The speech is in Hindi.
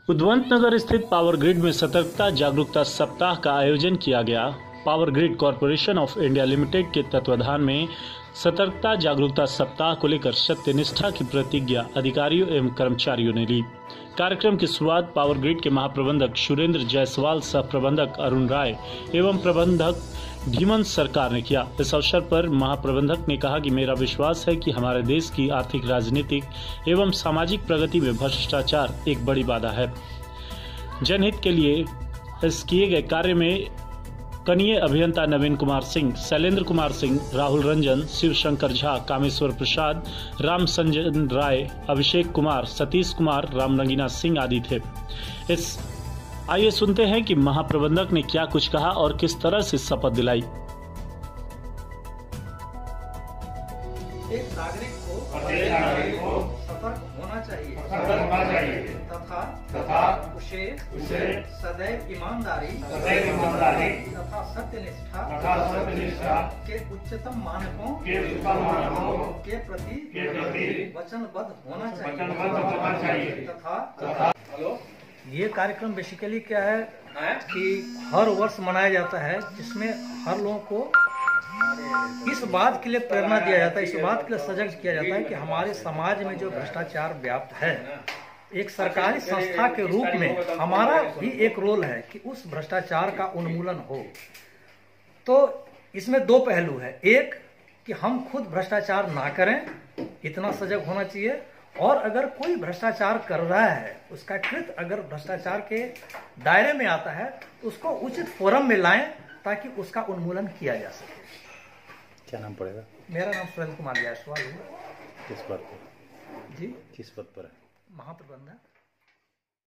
उद्वंत नगर स्थित पावर ग्रिड में सतर्कता जागरूकता सप्ताह का आयोजन किया गया। Power grid corporation of India limited के तत्वाधान में सतर्कता जागरूकता सप्ताह को लेकर सत्यनिष्ठा की प्रतिज्ञा अधिकारियों एवं कर्मचारियों ने ली। कार्यक्रम की शुरुआत पावर ग्रिड के महाप्रबंधक सुरेंद्र जायसवाल, सह प्रबंधक अरुण राय एवं प्रबंधक धीमन सरकार ने किया। इस अवसर पर महाप्रबंधक ने कहा कि मेरा विश्वास है कि हमारे देश की आर्थिक, राजनीतिक एवं सामाजिक प्रगति में भ्रष्टाचार एक बड़ी बाधा है। जनहित के लिए इस किए गए कार्य में कनीय अभियंता नवीन कुमार सिंह, शैलेंद्र कुमार सिंह, राहुल रंजन, शिव शंकर झा, कामेश्वर प्रसाद, राम संजन राय, अभिषेक कुमार, सतीश कुमार, राम रंगीना सिंह आदि थे। आइए सुनते हैं कि महाप्रबंधक ने क्या कुछ कहा और किस तरह से शपथ दिलाई। एक नागरिक को सतर्क होना चाहिए तथा उसे सदैव ईमानदारी तथा सत्यनिष्ठा के उच्चतम मानकों के प्रति वचनबद्ध होना चाहिए तथा ये कार्यक्रम बेसिकली क्या है कि हर वर्ष मनाया जाता है, जिसमें हर लोगों को इस बात के लिए प्रेरणा दिया जाता है, इस बात के लिए सजग किया जाता है कि हमारे समाज में जो भ्रष्टाचार व्याप्त है, एक सरकारी संस्था के रूप में हमारा भी एक रोल है कि उस भ्रष्टाचार का उन्मूलन हो। तो इसमें दो पहलू है, एक कि हम खुद भ्रष्टाचार ना करें, इतना सजग होना चाहिए, और अगर कोई भ्रष्टाचार कर रहा है, उसका कृत अगर भ्रष्टाचार के दायरे में आता है तो उसको उचित फोरम में लाएं ताकि उसका उन्मूलन किया जा सके। क्या नाम पड़ेगा? मेरा नाम सुरेंद्र कुमार जायसवाल है। किस पद पर? जी, किस पद पर है? महाप्रबंधक।